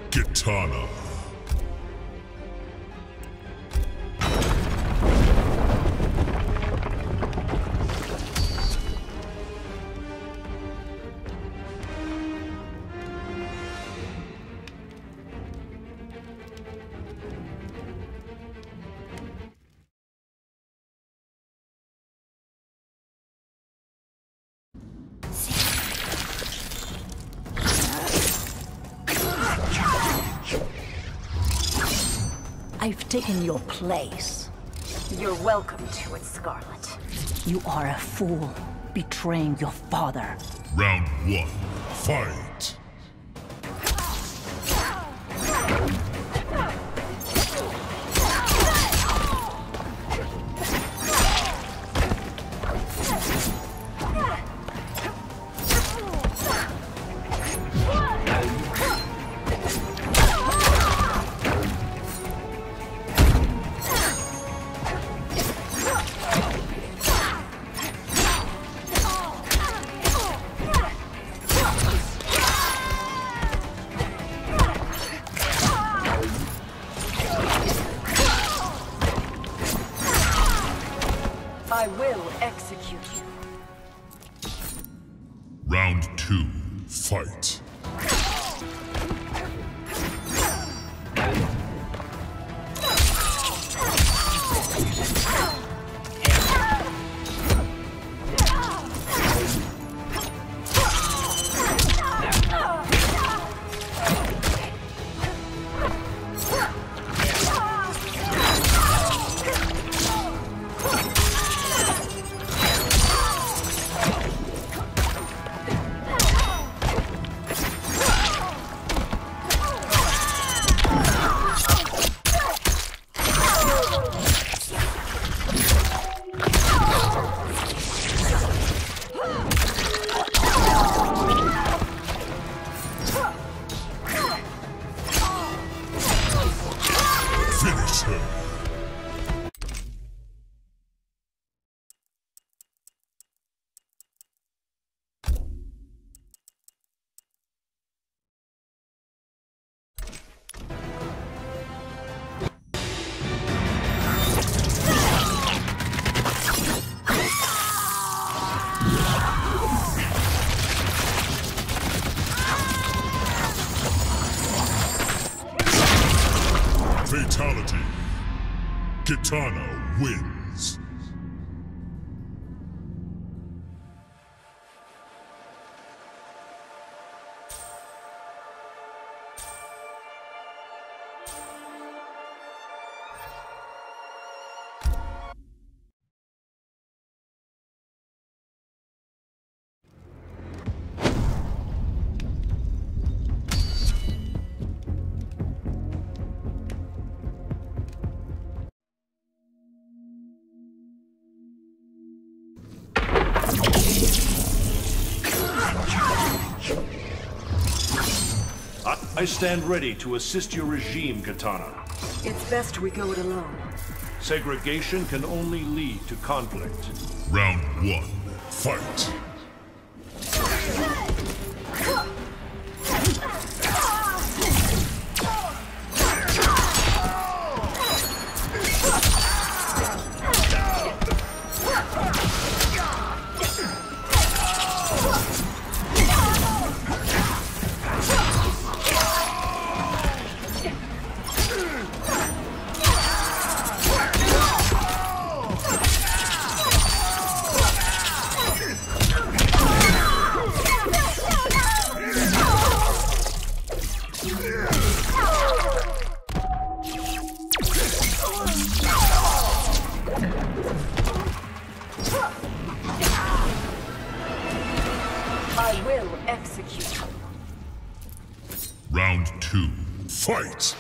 Kitana. I've taken your place. You're welcome to it, Scarlet. You are a fool, betraying your father. Round 1, fight! I will execute you. Round 2, fight! Finish her! Fatality. Kitana wins. I stand ready to assist your regime, Kitana. It's best we go it alone. Segregation can only lead to conflict. Round 1, fight! I will execute you. Round 2, fight!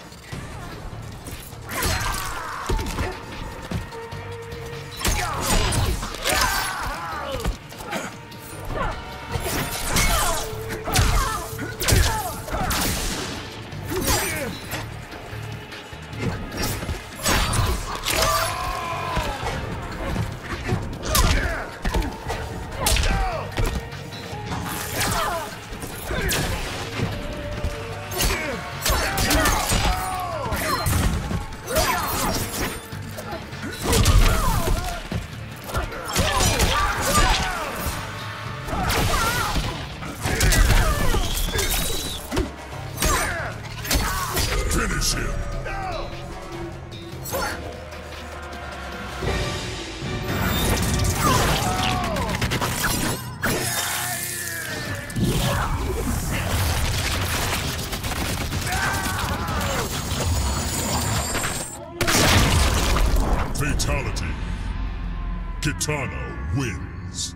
Fatality. Kitana wins.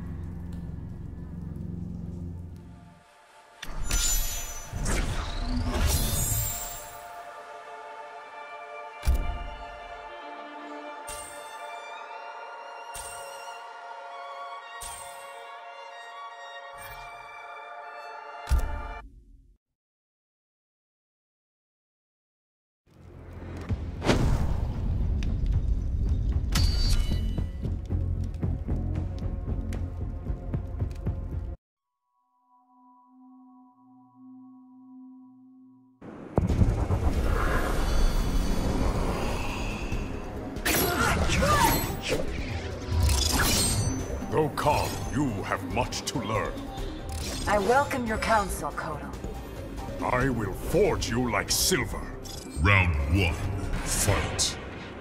Though calm, you have much to learn. I welcome your counsel, Kotal. I will forge you like silver. Round 1. Fight.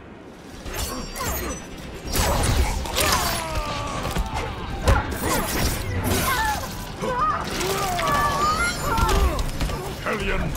Hellion!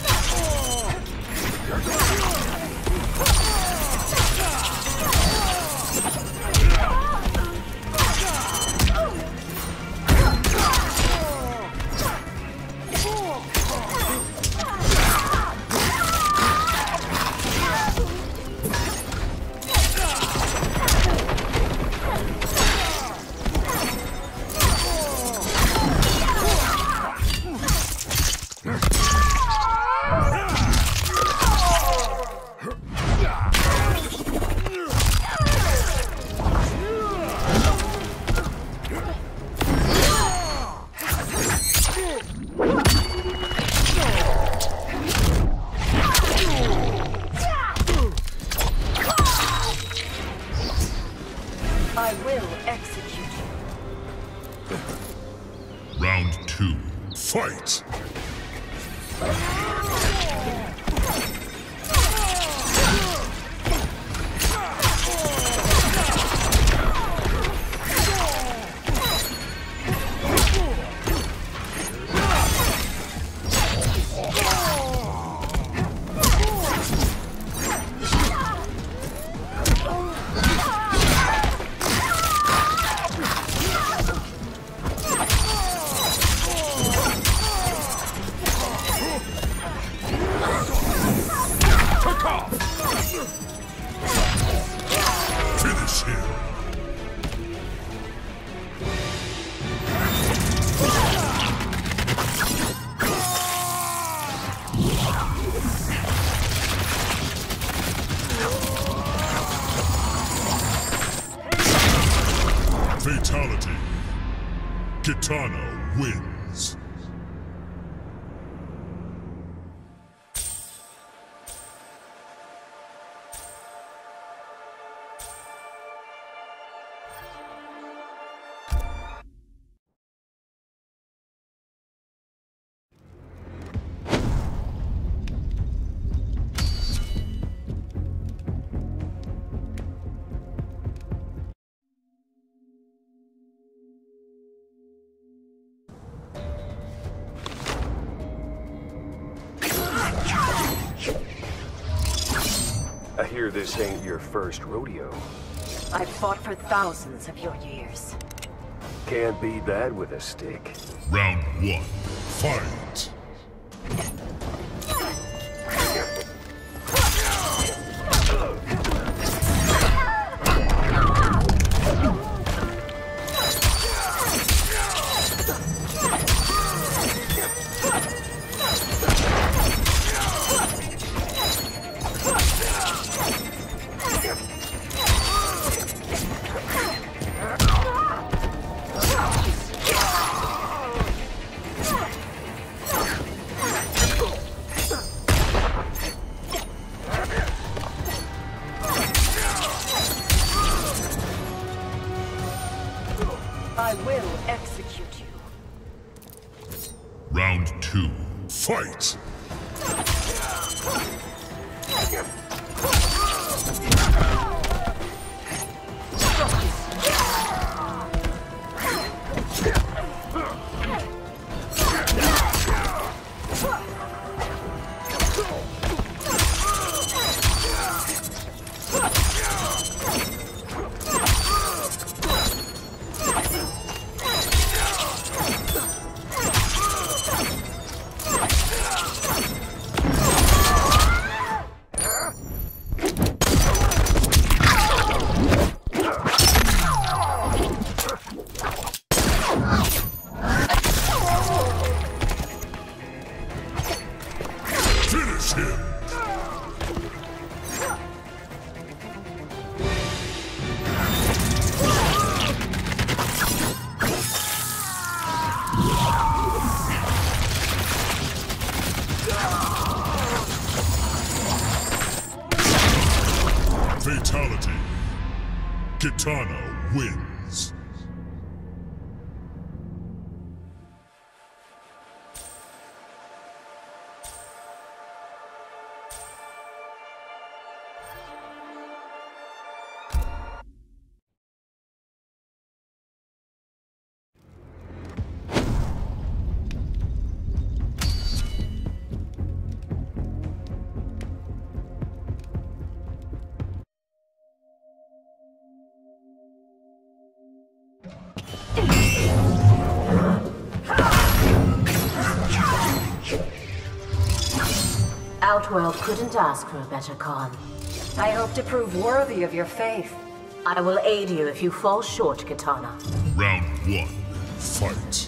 I will execute you. Round 2. Fight. Finish him. Fatality. Kitana wins. I hear this ain't your first rodeo. I've fought for thousands of your years. Can't beat that with a stick. Round 1. Fight. I will execute you. Round 2. Fight. Kitana wins. Outworld couldn't ask for a better Khan. I hope to prove worthy of your faith. I will aid you if you fall short, Kitana. Round 1. Fight.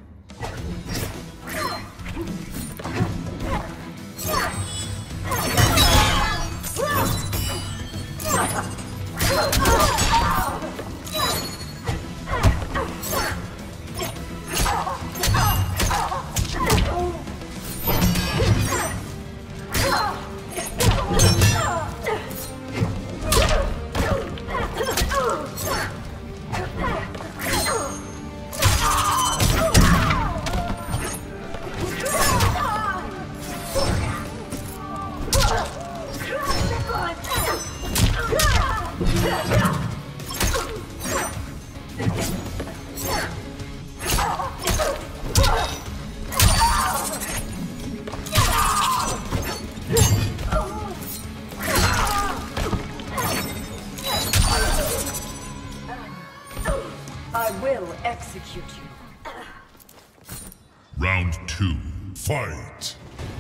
I will execute you. Round 2. Fight.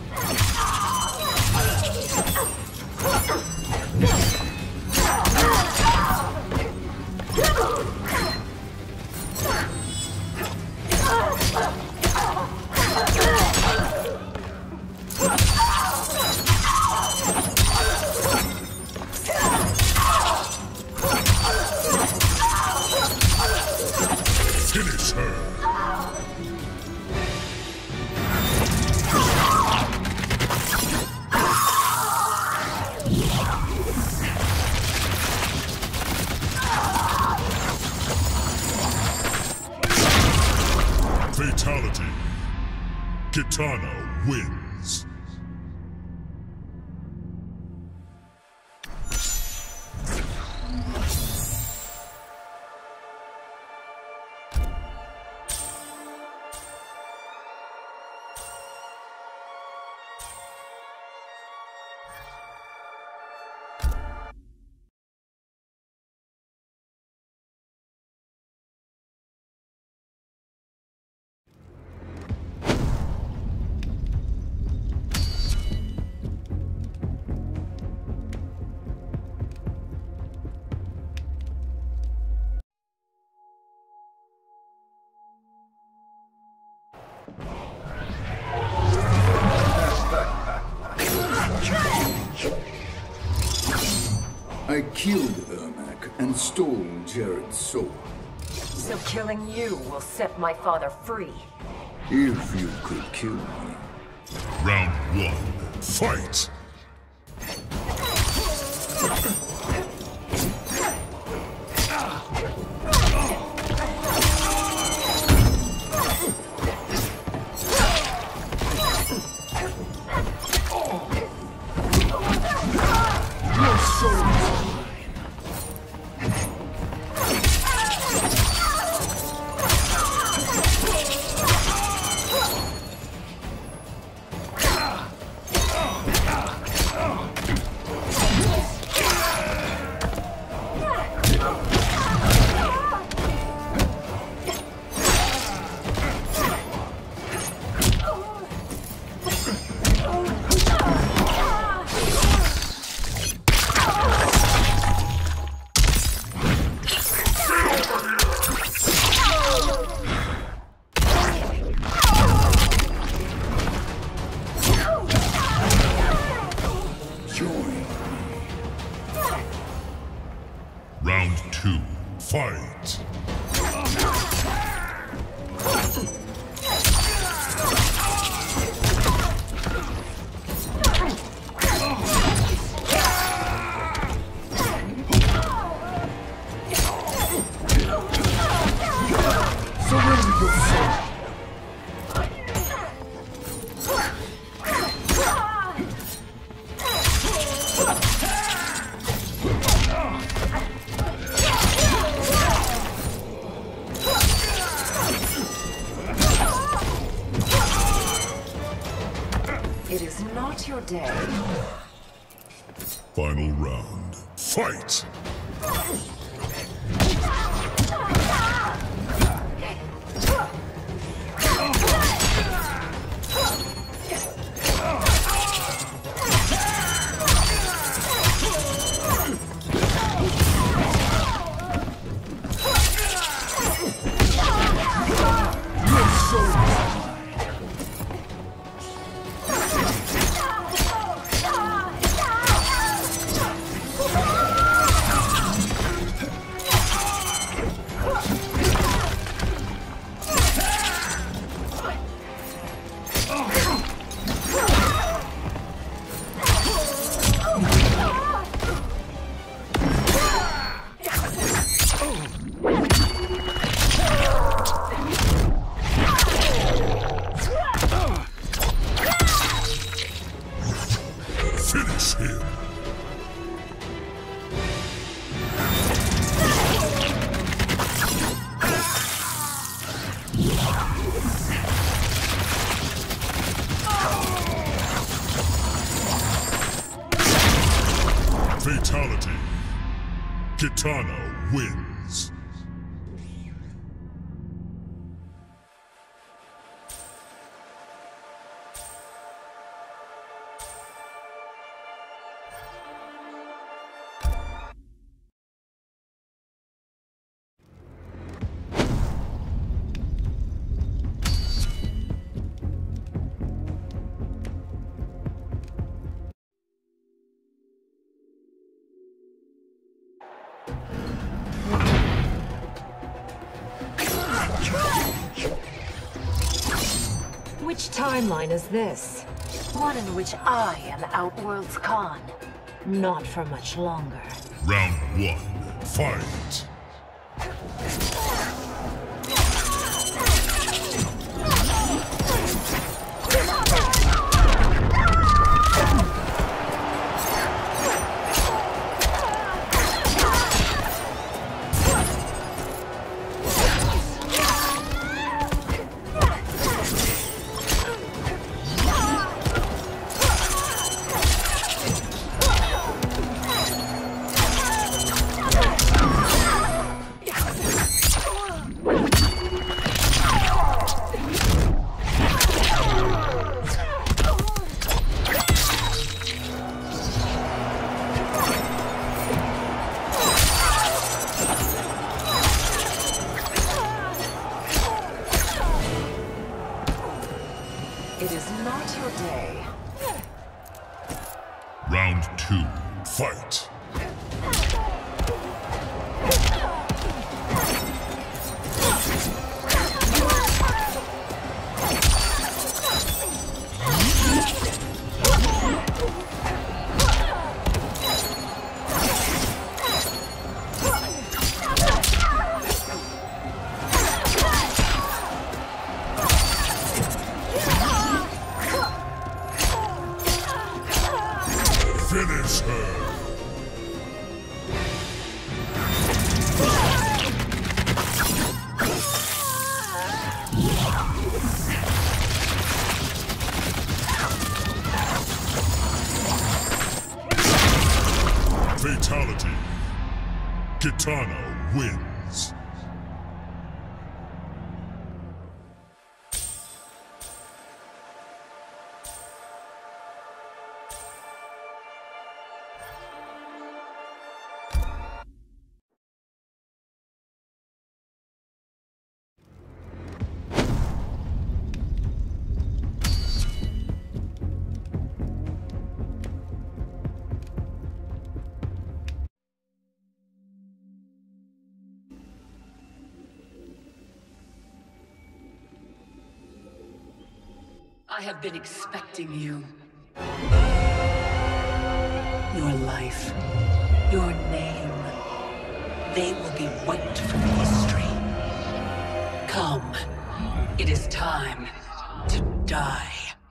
Finish her. Fatality. Kitana wins. I killed Ermac and stole Jared's soul. So killing you will set my father free. If you could kill me. Round 1. Fight. It is not your day. Final round. Fight! Finish him! Fatality. Kitana wins. Which timeline is this? One in which I am Outworld's Khan. Not for much longer. Round 1. Fight! It is not your day. Round 2. Fight! Finish her! Fatality. Kitana wins. I have been expecting you. Your life, your name, they will be wiped from history. Come, it is time to die.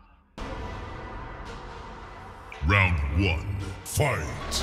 Round 1. Fight!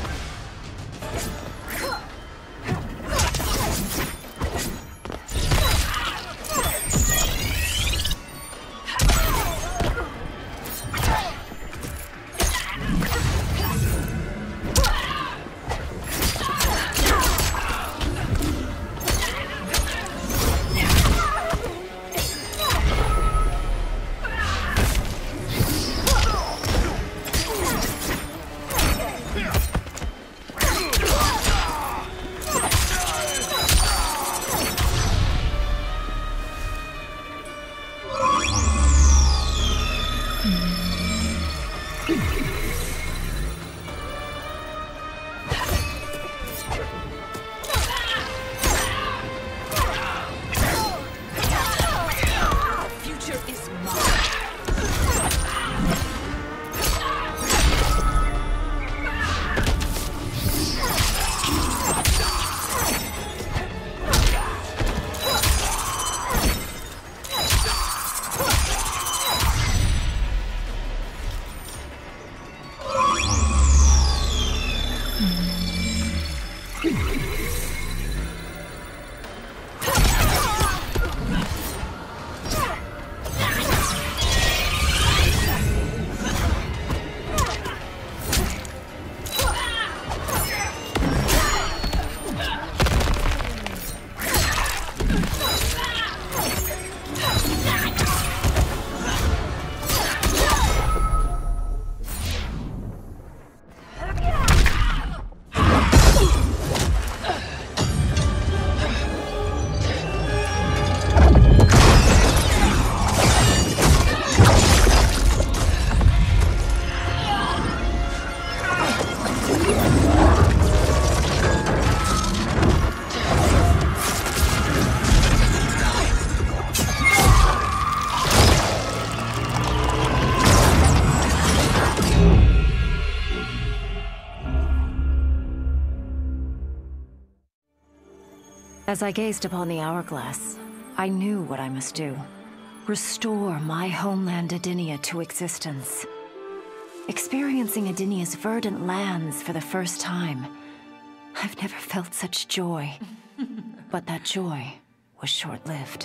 As I gazed upon the hourglass, I knew what I must do. Restore my homeland Edenia to existence. Experiencing Edenia's verdant lands for the first time, I've never felt such joy. But that joy was short-lived.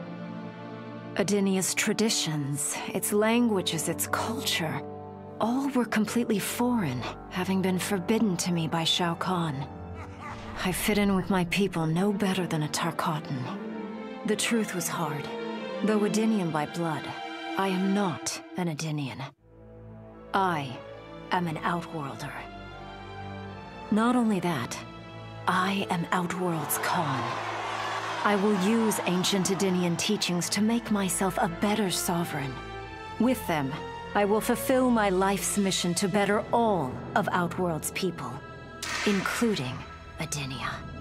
Edenia's traditions, its languages, its culture, all were completely foreign, having been forbidden to me by Shao Kahn. I fit in with my people no better than a Tarkatan. The truth was hard. Though Edenian by blood, I am not an Edenian. I am an Outworlder. Not only that, I am Outworld's Khan. I will use ancient Edenian teachings to make myself a better sovereign. With them, I will fulfill my life's mission to better all of Outworld's people, including Edenia.